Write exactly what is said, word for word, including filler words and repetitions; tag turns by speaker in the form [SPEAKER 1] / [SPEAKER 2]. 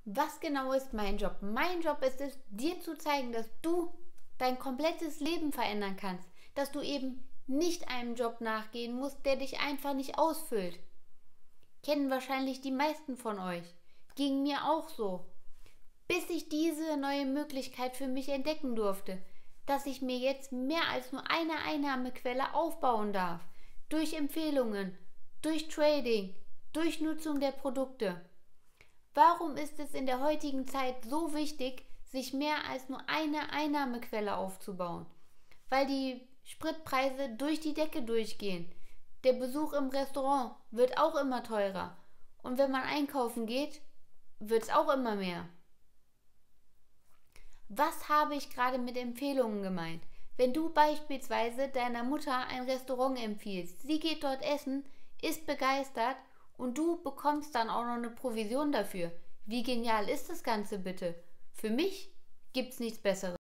[SPEAKER 1] Was genau ist mein Job? Mein Job ist es, dir zu zeigen, dass du dein komplettes Leben verändern kannst. Dass du eben nicht einem Job nachgehen musst, der dich einfach nicht ausfüllt. Kennen wahrscheinlich die meisten von euch. Ging mir auch so. Bis ich diese neue Möglichkeit für mich entdecken durfte, dass ich mir jetzt mehr als nur eine Einnahmequelle aufbauen darf. Durch Empfehlungen, durch Trading, durch Nutzung der Produkte. Warum ist es in der heutigen Zeit so wichtig, sich mehr als nur eine Einnahmequelle aufzubauen? Weil die Spritpreise durch die Decke durchgehen. Der Besuch im Restaurant wird auch immer teurer. Und wenn man einkaufen geht, wird es auch immer mehr. Was habe ich gerade mit Empfehlungen gemeint? Wenn du beispielsweise deiner Mutter ein Restaurant empfiehlst, sie geht dort essen, ist begeistert und du bekommst dann auch noch eine Provision dafür. Wie genial ist das Ganze bitte? Für mich gibt's nichts Besseres.